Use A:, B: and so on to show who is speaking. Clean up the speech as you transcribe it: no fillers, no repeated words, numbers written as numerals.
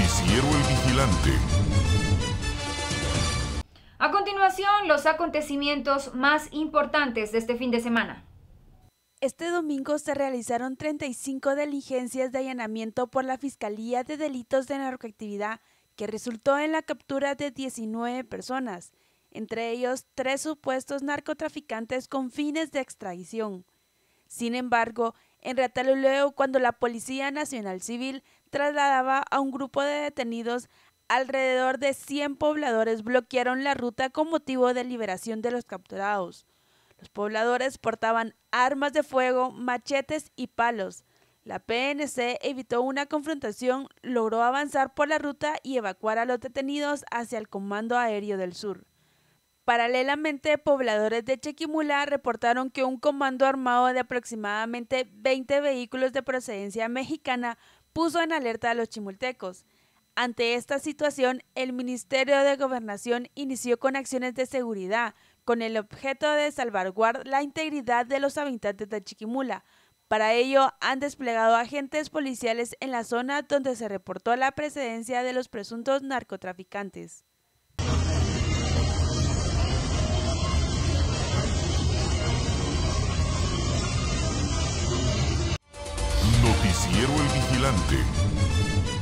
A: Noticiero El Vigilante.
B: A continuación, los acontecimientos más importantes de este fin de semana.
C: Este domingo se realizaron 35 diligencias de allanamiento por la Fiscalía de Delitos de Narcoactividad, que resultó en la captura de 19 personas, entre ellos 3 supuestos narcotraficantes con fines de extradición. Sin embargo, en Retalhuleu, cuando la Policía Nacional Civil trasladaba a un grupo de detenidos, alrededor de 100 pobladores bloquearon la ruta con motivo de liberación de los capturados. Los pobladores portaban armas de fuego, machetes y palos. La PNC evitó una confrontación, logró avanzar por la ruta y evacuar a los detenidos hacia el Comando Aéreo del Sur. Paralelamente, pobladores de Chiquimula reportaron que un comando armado de aproximadamente 20 vehículos de procedencia mexicana puso en alerta a los chimultecos. Ante esta situación, el Ministerio de Gobernación inició con acciones de seguridad, con el objeto de salvaguardar la integridad de los habitantes de Chiquimula. Para ello, han desplegado agentes policiales en la zona donde se reportó la presencia de los presuntos narcotraficantes.
A: Noticiero El Vigilante.